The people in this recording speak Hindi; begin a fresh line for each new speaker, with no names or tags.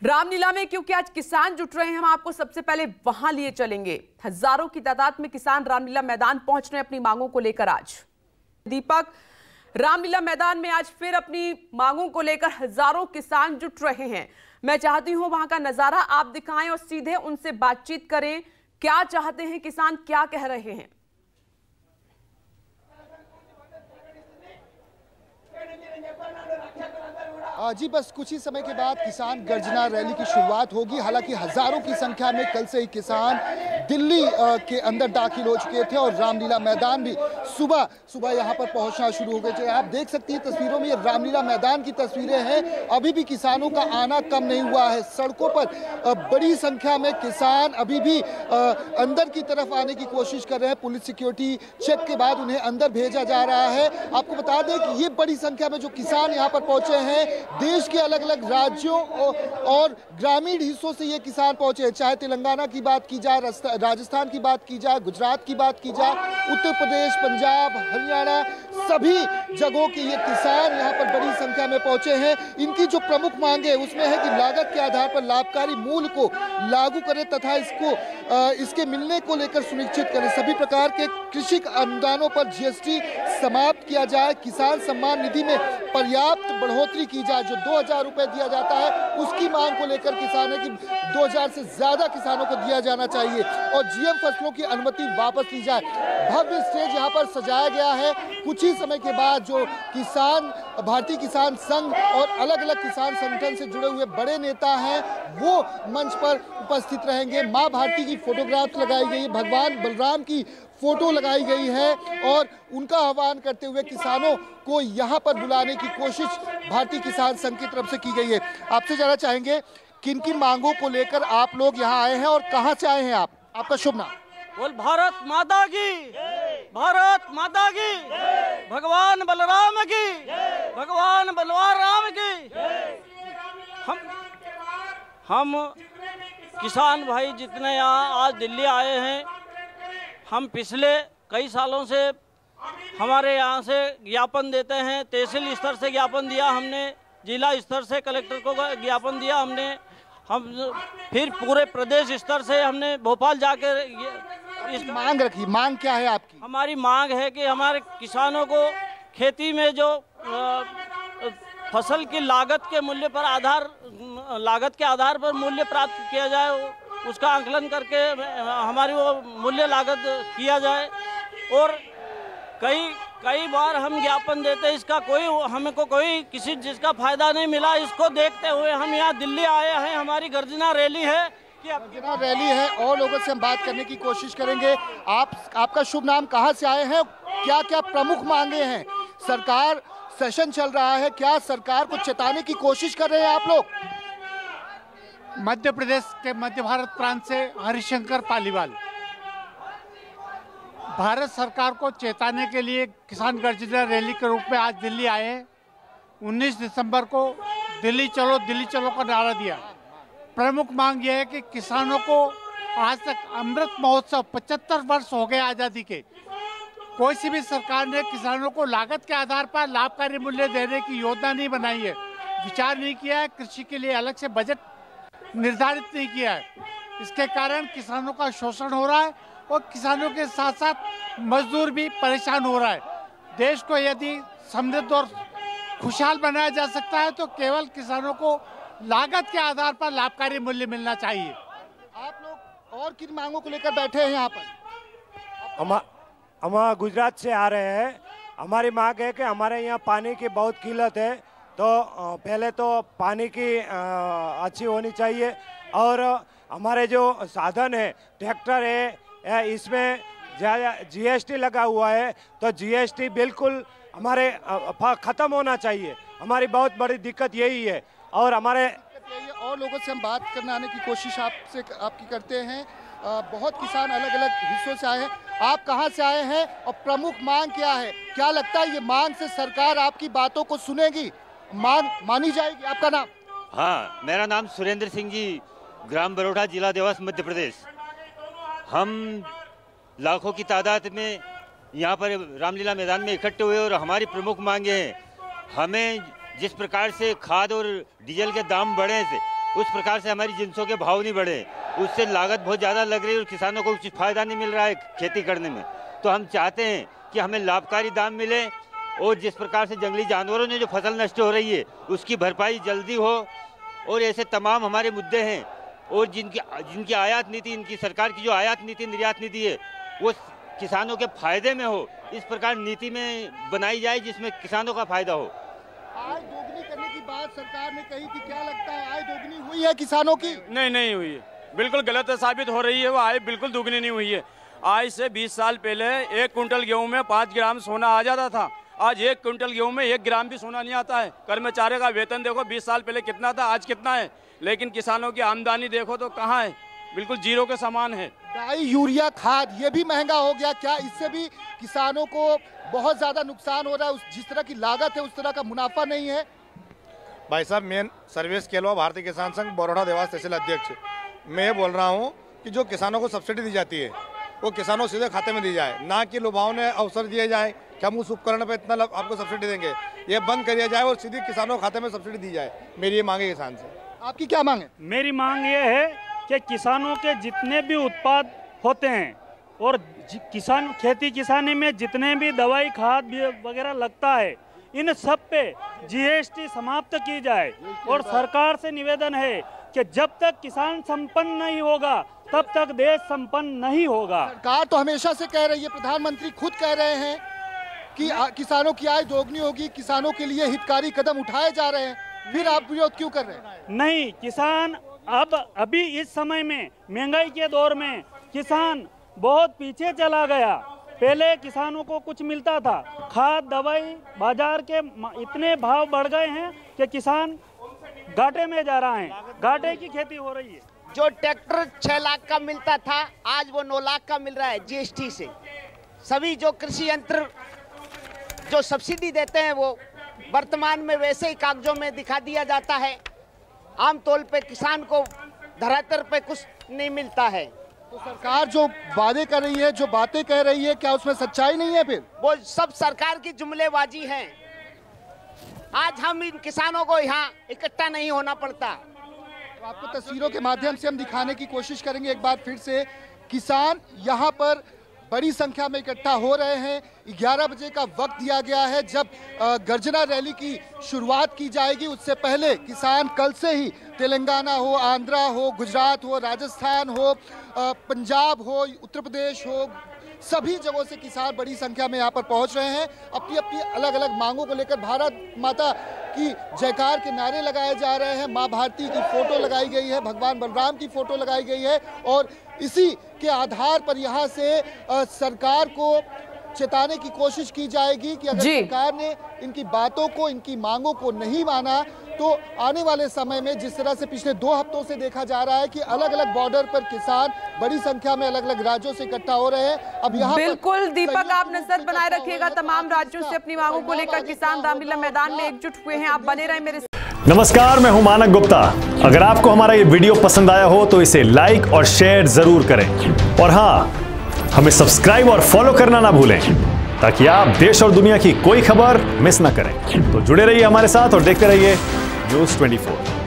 रामलीला में क्योंकि आज किसान जुट रहे हैं, हम आपको सबसे पहले वहां लिए चलेंगे। हजारों की तादाद में किसान रामलीला मैदान पहुंच रहे हैं अपनी मांगों को लेकर। आज दीपक, रामलीला मैदान में आज फिर अपनी मांगों को लेकर हजारों किसान जुट रहे हैं। मैं चाहती हूं वहां का नजारा आप दिखाएं और सीधे उनसे बातचीत करें। क्या चाहते हैं किसान, क्या कह रहे हैं?
जी बस कुछ ही समय के बाद किसान गर्जना रैली की शुरुआत होगी। हालांकि हजारों की संख्या में कल से ही किसान दिल्ली के अंदर दाखिल हो चुके थे और रामलीला मैदान भी सुबह सुबह यहां पर पहुंचना शुरू हो गए थे। आप देख सकती हैं तस्वीरों में, ये रामलीला मैदान की तस्वीरें हैं। अभी भी किसानों का आना कम नहीं हुआ है। सड़कों पर बड़ी संख्या में किसान अभी भी अंदर की तरफ आने की कोशिश कर रहे हैं। पुलिस सिक्योरिटी चेक के बाद उन्हें अंदर भेजा जा रहा है। आपको बता दें कि ये बड़ी संख्या में जो किसान यहाँ पर पहुंचे हैं, देश के अलग अलग राज्यों और ग्रामीण हिस्सों से ये किसान पहुंचे हैं। चाहे तेलंगाना की बात की जाए, राजस्थान की बात की जाए, गुजरात की बात की जाए, उत्तर प्रदेश, पंजाब, हरियाणा, सभी जगहों के ये किसान यहाँ पर बड़ी संख्या में पहुंचे हैं। इनकी जो प्रमुख मांगे है उसमें है कि लागत के आधार पर लाभकारी मूल्य को लागू करें तथा इसके मिलने को लेकर सुनिश्चित करें। सभी प्रकार के कृषि अनुदानों पर जीएसटी समाप्त किया जाए। किसान सम्मान निधि में पर्याप्त बढ़ोतरी की जाए। जो 2000 रुपए दिया जाता है उसकी मांग को लेकर किसान है कि 2000 से ज्यादा किसानों को दिया जाना चाहिए और जीएम फसलों की अनुमति वापस ली जाए। भव्य स्टेज यहाँ पर सजाया गया है। कुछ ही समय के बाद जो किसान, भारतीय किसान संघ और अलग अलग किसान संगठन से जुड़े हुए बड़े नेता हैं वो मंच पर उपस्थित रहेंगे। मां भारती की फोटोग्राफ लगाई गई, भगवान बलराम की फोटो लगाई गई है और उनका आह्वान करते हुए किसानों को यहाँ पर बुलाने की कोशिश भारतीय किसान संघ की तरफ से की गई है। आपसे जानना चाहेंगे किन किन मांगों को लेकर आप लोग यहाँ आए हैं और कहाँ से आए हैं आप? आपका शुभ नाम?
बोल भारत माता की, भारत माता की, भगवान बलराम की, भगवान बलवान राम की। हम किसान भाई जितने यहाँ आज दिल्ली आए हैं, हम पिछले कई सालों से हमारे यहाँ से ज्ञापन देते हैं। तहसील स्तर से ज्ञापन दिया हमने, जिला स्तर से कलेक्टर को ज्ञापन दिया हमने, हम फिर पूरे प्रदेश स्तर से हमने भोपाल जाकर
इस मांग रखी। मांग क्या है आपकी?
हमारी मांग है कि हमारे किसानों को खेती में जो फसल की लागत के मूल्य पर लागत के आधार पर मूल्य प्राप्त किया जाए, उसका आंकलन करके हमारी वो मूल्य लागत किया जाए। और कई बार हम ज्ञापन देते, इसका कोई किसी जिसका फायदा नहीं मिला। इसको देखते हुए हम यहाँ दिल्ली आए हैं। हमारी गर्जना रैली है कि
गर्जना रैली है और लोगों से हम बात करने की कोशिश करेंगे। आपका शुभ नाम, कहाँ से आए हैं, क्या क्या प्रमुख मांगे हैं? सरकार सेशन चल रहा है, क्या सरकार को चेताने की कोशिश कर रहे हैं आप लोग?
मध्य प्रदेश के मध्य भारत प्रांत से हरिशंकर पालीवाल। भारत सरकार को चेताने के लिए किसान गर्जना रैली के रूप में आज दिल्ली आए हैं। 19 दिसंबर को दिल्ली चलो का नारा दिया। प्रमुख मांग यह है कि किसानों को आज तक अमृत महोत्सव 75 वर्ष हो गए आज़ादी के, कोई सी भी सरकार ने किसानों को लागत के आधार पर लाभकारी मूल्य देने की योजना नहीं बनाई है, विचार नहीं किया है, कृषि के लिए अलग से बजट निर्धारित नहीं किया है। इसके कारण किसानों का शोषण हो रहा है और किसानों के साथ साथ मजदूर भी परेशान हो रहा है। देश को यदि समृद्ध और खुशहाल बनाया जा सकता है तो केवल किसानों को लागत के आधार पर लाभकारी मूल्य मिलना चाहिए।
आप लोग और किन मांगों को लेकर बैठे हैं यहाँ पर?
हम गुजरात से आ रहे हैं। हमारी मांग है कि हमारे यहाँ पानी की बहुत किल्लत है, तो पहले तो पानी की अच्छी होनी चाहिए और हमारे जो साधन है, ट्रैक्टर है, इसमें जीएसटी लगा हुआ है, तो जीएसटी बिल्कुल हमारे ख़त्म होना चाहिए। हमारी बहुत बड़ी दिक्कत यही है। और हमारे
और लोगों से हम बात करने आने की कोशिश आपकी करते हैं। बहुत किसान अलग अलग हिस्सों से आए हैं। आप कहां से आए हैं और प्रमुख मांग क्या है? क्या लगता है ये मांग से सरकार आपकी बातों को सुनेगी, मांग मानी जाएगी? आपका नाम?
हाँ, मेरा नाम सुरेंद्र सिंह जी, ग्राम बरोड़ा, जिला देवास, मध्य प्रदेश। हम लाखों की तादाद में यहाँ पर रामलीला मैदान में इकट्ठे हुए और हमारी प्रमुख मांगे हैं, हमें जिस प्रकार से खाद और डीजल के दाम बढ़े थे उस प्रकार से हमारी जिंसों के भाव नहीं बढ़े, उससे लागत बहुत ज़्यादा लग रही है और किसानों को कुछ फ़ायदा नहीं मिल रहा है खेती करने में। तो हम चाहते हैं कि हमें लाभकारी दाम मिले और जिस प्रकार से जंगली जानवरों ने जो फसल नष्ट हो रही है उसकी भरपाई जल्दी हो, और ऐसे तमाम हमारे मुद्दे हैं। और जिनकी आयात नीति, इनकी सरकार की जो आयात नीति निर्यात नीति है वो किसानों के फायदे में हो, इस प्रकार नीति में बनाई जाए जिसमें किसानों का फायदा हो।
आय दोगुनी करने की बात सरकार ने कही थी, क्या लगता है आय दोगुनी हुई है किसानों की?
नहीं हुई है, बिल्कुल गलत साबित हो रही है। वो आय बिल्कुल दोगुनी नहीं हुई है। आज से 20 साल पहले 1 कुंटल गेहूं में 5 ग्राम सोना आ जाता था। आज 1 कुंटल गेहूं में 1 ग्राम भी सोना नहीं आता है। कर्मचारी का वेतन देखो 20 साल पहले कितना था, आज कितना है। लेकिन किसानों की आमदनी देखो तो कहाँ है, बिल्कुल जीरो के समान है।
डाई यूरिया खाद ये भी महंगा हो गया, क्या इससे भी किसानों को बहुत ज्यादा नुकसान हो रहा है? जिस तरह की लागत है उस तरह का मुनाफा नहीं है।
भाई साहब, मैं सर्वेश केलवा, भारतीय किसान संघ बरोड़ा देवास तहसील अध्यक्ष। मैं ये बोल रहा हूँ कि जो किसानों को सब्सिडी दी जाती है वो किसानों सीधे खाते में दी जाए, ना कि लुभावने अवसर दिए जाए कि हम उस उपकरण पर इतना आपको सब्सिडी देंगे। ये बंद करिए जाए और सीधी किसानों के खाते में सब्सिडी दी जाए। मेरी ये मांग है किसान से।
आपकी क्या मांग है?
मेरी मांग ये है कि किसानों के जितने भी उत्पाद होते हैं और किसान खेती किसानी में जितने भी दवाई खाद वगैरह लगता है, इन सब पे जीएसटी समाप्त की जाए। और सरकार से निवेदन है कि जब तक किसान संपन्न नहीं होगा तब तक देश संपन्न नहीं होगा।
सरकार तो हमेशा से कह रही है, प्रधानमंत्री खुद कह रहे हैं कि किसानों की आय दोगुनी होगी, किसानों के लिए हितकारी कदम उठाए जा रहे हैं, फिर आप विरोध क्यों कर रहे हैं?
नहीं, किसान अभी इस समय में महंगाई के दौर में किसान बहुत पीछे चला गया। पहले किसानों को कुछ मिलता था, खाद दवाई बाजार के इतने भाव बढ़ गए हैं कि किसान घाटे में जा रहा है, घाटे की खेती हो रही है।
जो ट्रैक्टर 6 लाख का मिलता था आज वो 9 लाख का मिल रहा है जीएसटी से। सभी जो कृषि यंत्र जो सब्सिडी देते हैं वो वर्तमान में वैसे ही कागजों में दिखा दिया जाता है। आमतौर पे किसान को धरातल पे कुछ नहीं मिलता है।
तो सरकार जो वादे कर रही है, जो बातें कह रही है, क्या उसमें सच्चाई नहीं है? फिर
वो सब सरकार की जुमलेबाजी है। आज हम इन किसानों को यहाँ इकट्ठा नहीं होना पड़ता।
तो आपको तस्वीरों के माध्यम से हम दिखाने की कोशिश करेंगे एक बार फिर से। किसान यहाँ पर बड़ी संख्या में इकट्ठा हो रहे हैं। 11 बजे का वक्त दिया गया है जब गर्जना रैली की शुरुआत की जाएगी। उससे पहले किसान कल से ही तेलंगाना हो, आंध्रा हो, गुजरात हो, राजस्थान हो, पंजाब हो, उत्तर प्रदेश हो, सभी जगहों से किसान बड़ी संख्या में यहाँ पर पहुँच रहे हैं। अपनी अपनी अलग अलग मांगों को लेकर भारत माता की जयकार के नारे लगाए जा रहे हैं। माँ भारती की फोटो लगाई गई है, भगवान बलराम की फोटो लगाई गई है और इसी के आधार पर यहाँ से सरकार को चेताने की कोशिश की जाएगी कि अगर सरकार ने इनकी बातों को, इनकी मांगों को नहीं माना तो आने वाले समय में, जिस तरह से पिछले 2 हफ्तों से देखा जा रहा है कि अलग अलग बॉर्डर पर किसान बड़ी संख्या में अलग अलग राज्यों से इकट्ठा हो रहे हैं। अब यहाँ
बिल्कुल दीपक, आप नजर बनाए रखिएगा। तमाम राज्यों से अपनी मांगों को लेकर किसान रामलीला मैदान में एकजुट हुए हैं। आप बने रहे मेरे।
नमस्कार, मैं हूं मानक गुप्ता। अगर आपको हमारा ये वीडियो पसंद आया हो तो इसे लाइक और शेयर जरूर करें और हाँ, हमें सब्सक्राइब और फॉलो करना ना भूलें ताकि आप देश और दुनिया की कोई खबर मिस ना करें। तो जुड़े रहिए हमारे साथ और देखते रहिए न्यूज़ 24।